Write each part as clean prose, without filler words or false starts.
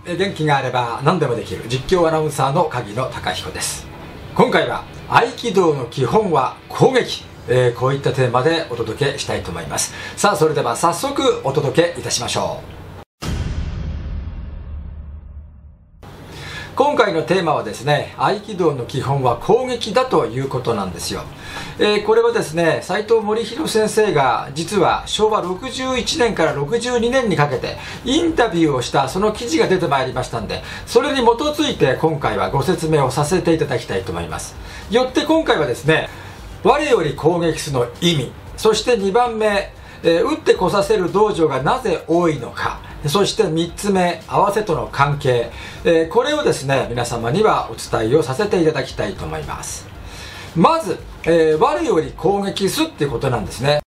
元気があれば何でもできる実況アナウンサーの鍵野貴彦です。今回は合気道の基本は攻撃、こういったテーマでお届けしたいと思います。さあそれでは早速お届けいたしましょう。今回のテーマはですね、合気道の基本は攻撃だということなんですよ。これはですね、斉藤盛弘先生が実は昭和61年から62年にかけてインタビューをしたその記事が出てまいりましたんで、それに基づいて今回はご説明をさせていただきたいと思います。よって今回はですね、我より攻撃すの意味、そして2番目、打ってこさせる道場がなぜ多いのか、そして3つ目、合わせとの関係、これをですね皆様にはお伝えをさせていただきたいと思います。まず、我より攻撃すっていうことなんですね。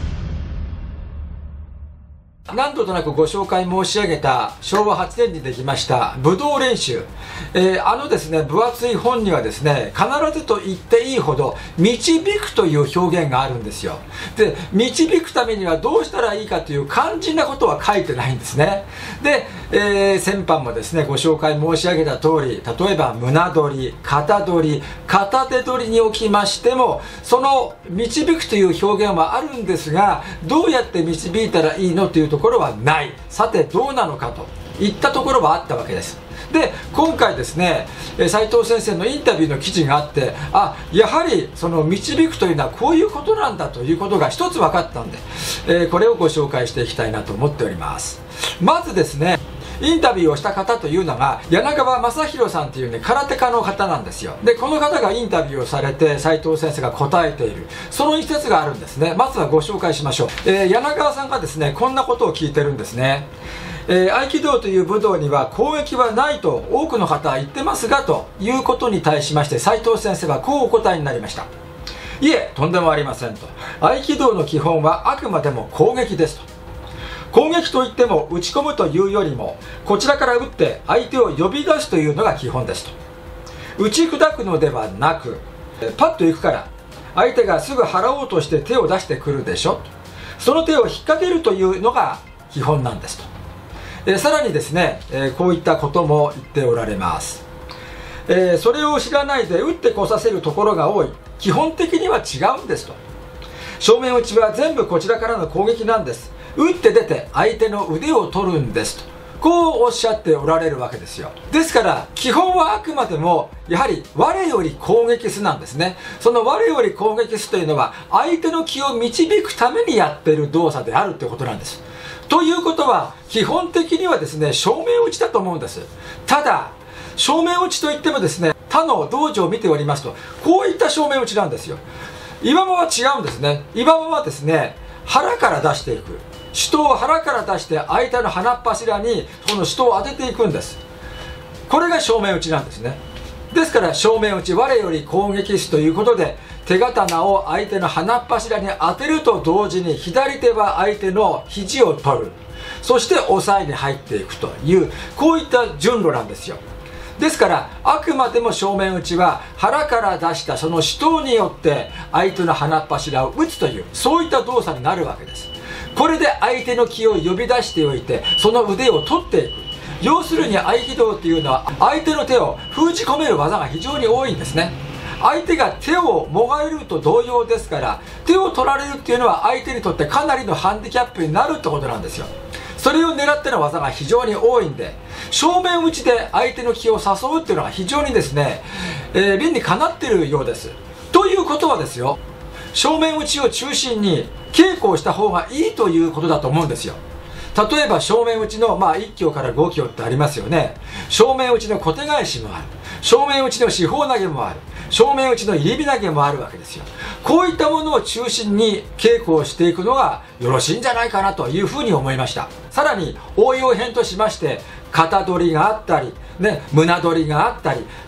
何度となくご紹介申し上げた昭和8年にできました武道練習、ですね分厚い本にはですね、必ずと言っていいほど導くという表現があるんですよ。で、導くためにはどうしたらいいかという肝心なことは書いてないんですね。で、先般もですねご紹介申し上げた通り、例えば胸取り、肩取り、片手取りにおきましても、その導くという表現はあるんですが、どうやって導いたらいいのというところはない。さてどうなのかといったところはあったわけです。で、今回ですね斉藤先生のインタビューの記事があって、やはりその導くというのはこういうことなんだということが一つ分かったんで、これをご紹介していきたいなと思っております。まずですね、インタビューをした方というのが柳川正弘さんというね空手家の方なんですよ。で、この方がインタビューをされて斉藤先生が答えているその一節があるんですね。まずはご紹介しましょう。柳川さんがですねこんなことを聞いてるんですね。合気道という武道には攻撃はないと多くの方は言ってますが、ということに対しまして斉藤先生はこうお答えになりました。いえ、とんでもありませんと。合気道の基本はあくまでも攻撃ですと。攻撃といっても打ち込むというよりも、こちらから打って相手を呼び出すというのが基本ですと。打ち砕くのではなく、パッと行くから相手がすぐ払おうとして手を出してくるでしょ、その手を引っ掛けるというのが基本なんですと。さらにですね、こういったことも言っておられます。それを知らないで打ってこさせるところが多い。基本的には違うんですと。正面打ちは全部こちらからの攻撃なんです。打って出て相手の腕を取るんですと、こうおっしゃっておられるわけですよ。ですから基本はあくまでもやはり我より攻撃すなんですね。その我より攻撃すというのは相手の気を導くためにやっている動作であるということなんです。ということは基本的にはですね正面打ちだと思うんです。ただ正面打ちといってもですね、他の道場を見ておりますとこういった正面打ちなんですよ。今は違うんですね。今はですね腹から出していく、手刀を腹から出して相手の鼻っ柱にこの手刀を当てていくんです。これが正面打ちなんですね。ですから正面打ち、我より攻撃すということで、手刀を相手の鼻っ柱に当てると同時に左手は相手の肘を取る、そして押さえに入っていくという、こういった順路なんですよ。ですからあくまでも正面打ちは腹から出したその手刀によって相手の鼻っ柱を打つという、そういった動作になるわけです。これで相手の気を呼び出しておいてその腕を取っていく。要するに合気道というのは相手の手を封じ込める技が非常に多いんですね。相手が手をもがれると同様ですから、手を取られるっていうのは相手にとってかなりのハンディキャップになるってことなんですよ。それを狙っての技が非常に多いんで、正面打ちで相手の気を誘うっていうのが非常にですね、理にかなっているようです。ということはですよ、正面打ちを中心に稽古をした方がいいということだと思うんですよ。例えば正面打ちの1教から5教ってありますよね。正面打ちの小手返しもある、正面打ちの四方投げもある、正面打ちの入り火投げもあるわけですよ。こういったものを中心に稽古をしていくのがよろしいんじゃないかなというふうに思いました。さらに応用編としまして、肩取りがあったり、胸取りがあったり、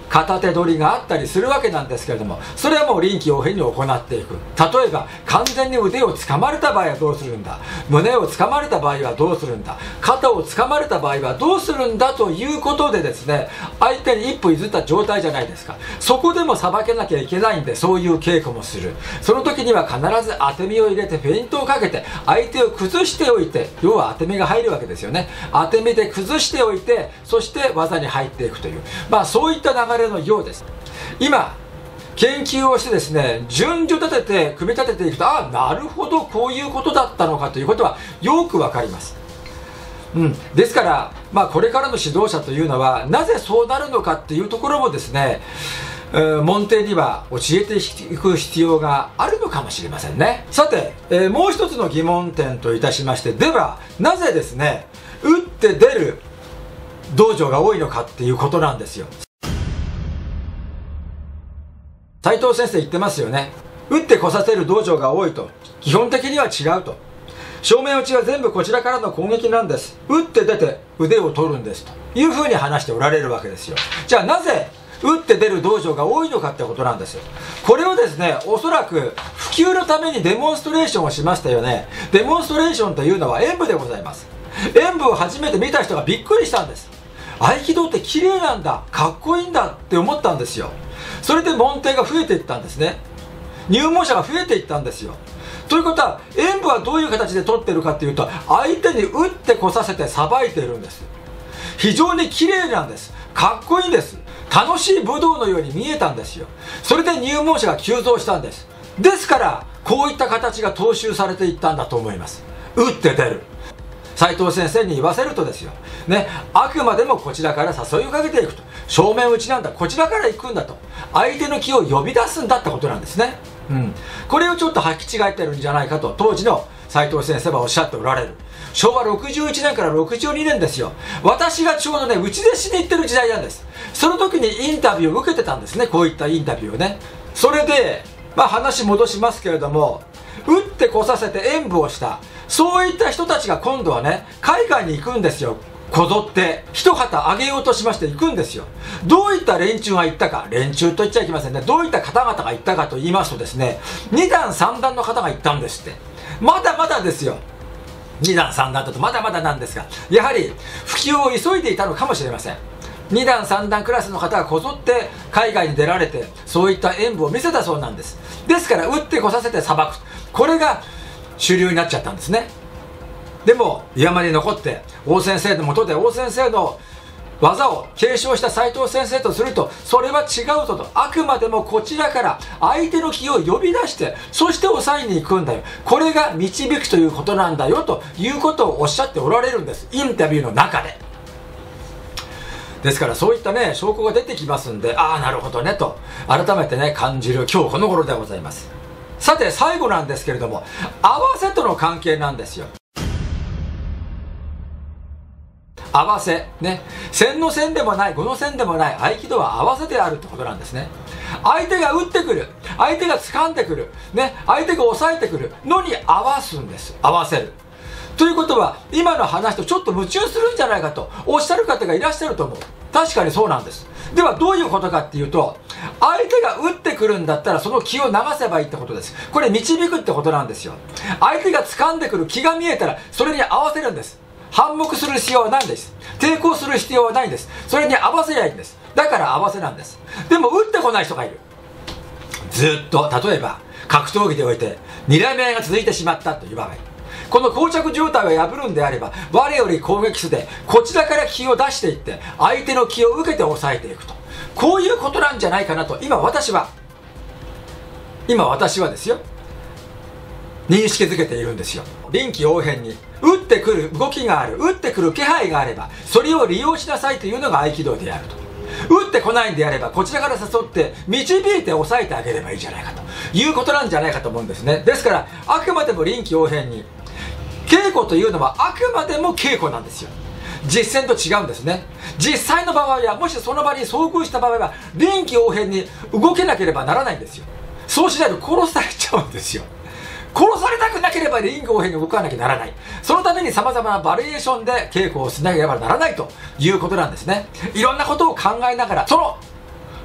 片手取りがあったりするわけなんですけれども、それはもう臨機応変に行っていく。例えば完全に腕を掴まれた場合はどうするんだ、胸を掴まれた場合はどうするんだ、肩を掴まれた場合はどうするんだということでですね、相手に一歩譲った状態じゃないですか。そこでもさばけなきゃいけないんで、そういう稽古もする。その時には必ず当て身を入れてフェイントをかけて相手を崩しておいて、要は当て身が入るわけですよね。当て身で崩しておいて、そして技に入っていくという、そういった流れのようです。今研究をしてですね、順序立てて組み立てていくと、なるほどこういうことだったのかということはよくわかります。ですから、これからの指導者というのはなぜそうなるのかっていうところもですね、門弟には教えていく必要があるのかもしれませんね。さて、もう一つの疑問点といたしまして、ではなぜですね、打って出る道場が多いのかっていうことなんですよ。斉藤先生言ってますよね。打ってこさせる道場が多いと、基本的には違うと。正面打ちは全部こちらからの攻撃なんです。打って出て腕を取るんですというふうに話しておられるわけですよ。じゃあなぜ打って出る道場が多いのかってことなんですよ。これをですね、おそらく普及のためにデモンストレーションをしましたよね。デモンストレーションというのは演武でございます。演武を初めて見た人がびっくりしたんです。合気道って綺麗なんだ、かっこいいんだって思ったんですよ。それで門弟が増えていったんですね。入門者が増えていったんですよ。ということは、演武はどういう形で取ってるかっていうと、相手に打ってこさせてさばいているんです。非常に綺麗なんです。かっこいいんです。楽しい武道のように見えたんですよ。それで入門者が急増したんです。ですからこういった形が踏襲されていったんだと思います。打って出る。斉藤先生に言わせるとですよ、あくまでもこちらから誘いをかけていくと。正面打ちなんだ、こちらから行くんだと。相手の気を呼び出すんだってことなんですね。これをちょっと履き違えてるんじゃないかと当時の斉藤先生はおっしゃっておられる。昭和61年から62年ですよ。私がちょうどね、打ち弟子に行ってる時代なんです。その時にインタビューを受けてたんですね。こういったインタビューをね。それで、話戻しますけれども、打ってこさせて演武をした、そういった人たちが今度はね、海外に行くんですよ。こぞって一旗あげようとしまして行くんですよ。どういった連中が行ったか、連中と言っちゃいけませんね。どういった方々が行ったかと言いますとですね、2段3段の方が行ったんですって。まだまだですよ。2段3段だとまだまだなんですが、やはり普及を急いでいたのかもしれません。2段3段クラスの方がこぞって海外に出られて、そういった演武を見せたそうなんです。ですから打ってこさせてさばく、これが主流になっちゃったんですね。でも山に残って王先生のもとで王先生の技を継承した斉藤先生とすると、それは違うぞと。あくまでもこちらから相手の気を呼び出して、そして抑えに行くんだよ。これが導くということなんだよということをおっしゃっておられるんです。インタビューの中で。ですからそういったね、証拠が出てきますんで、なるほどねと改めてね、感じる今日この頃でございます。さて最後なんですけれども、合わせとの関係なんですよ。合わせね、線の線でもない、5の線でもない、合気道は合わせてあるってことなんですね。相手が打ってくる、相手が掴んでくる、相手が抑えてくるのに合わすんです。合わせるということは、今の話とちょっと矛盾するんじゃないかとおっしゃる方がいらっしゃると思う。確かにそうなんです。ではどういうことかっていうと、相手が打ってくるんだったらその気を流せばいいってことです。これ導くってことなんですよ。相手が掴んでくる気が見えたらそれに合わせるんです。反目する必要はないんです。抵抗する必要はないんです。それに合わせりゃいいんです。だから合わせなんです。でも打ってこない人がいる。ずっと例えば格闘技でおいて睨み合いが続いてしまったという場合、この膠着状態を破るんであれば、我より攻撃数でこちらから気を出していって相手の気を受けて抑えていくと、こういうことなんじゃないかなと今私はですよ、認識づけているんですよ。臨機応変に打ってくる動きがある、打ってくる気配があればそれを利用しなさいというのが合気道であると。打ってこないんであればこちらから誘って導いて抑えてあげればいいじゃないかということなんじゃないかと思うんですね。ですからあくまでも臨機応変に、稽古というのはあくまでも稽古なんですよ。実践と違うんですね。実際の場合は、もしその場に遭遇した場合は臨機応変に動けなければならないんですよ。そうしないと殺されちゃうんですよ。殺されたくなければ臨機応変に動かなきゃならない。そのために様々なバリエーションで稽古をしなければならないということなんですね。いろんなことを考えながら、その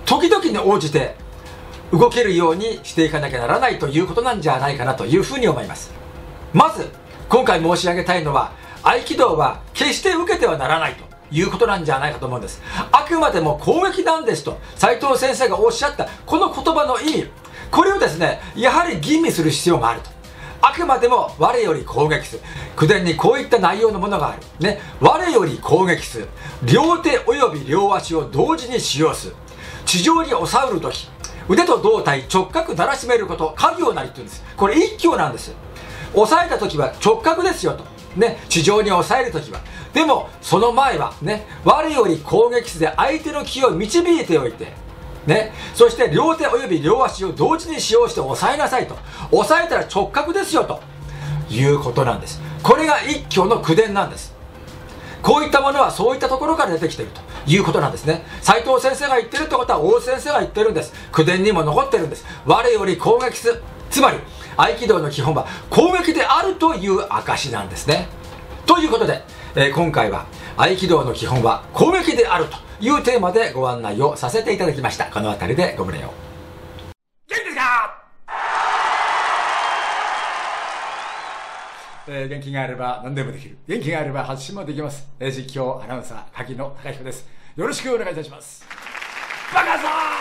時々に応じて動けるようにしていかなきゃならないということなんじゃないかなというふうに思います。まず今回申し上げたいのは、合気道は決して受けてはならないということなんじゃないかと思うんです。あくまでも攻撃なんですと斉藤先生がおっしゃったこの言葉の意味、これをですねやはり吟味する必要があると。あくまでも我より攻撃する。口伝にこういった内容のものがある。ね。我より攻撃する。両手及び両足を同時に使用する。地上に押さうるとき、腕と胴体直角ならしめること、家行なりって言うんです。これ一挙なんです。押さえたときは直角ですよと。ね。地上に押さえるときは。でも、その前は、ね。我より攻撃すで相手の気を導いておいて、ね、そして両手及び両足を同時に使用して押さえなさいと。押さえたら直角ですよということなんです。これが一挙の口伝なんです。こういったものはそういったところから出てきているということなんですね。斉藤先生が言ってるってことは大先生が言ってるんです。口伝にも残ってるんです。我より攻撃する。つまり合気道の基本は攻撃であるという証なんですね。ということで、今回は合気道の基本は攻撃であるというテーマでご案内をさせていただきました。この辺りでご無礼を。元気ですか？元気があれば何でもできる。元気があれば発信もできます。実況アナウンサー柿野貴彦です。よろしくお願いいたします。バカさん。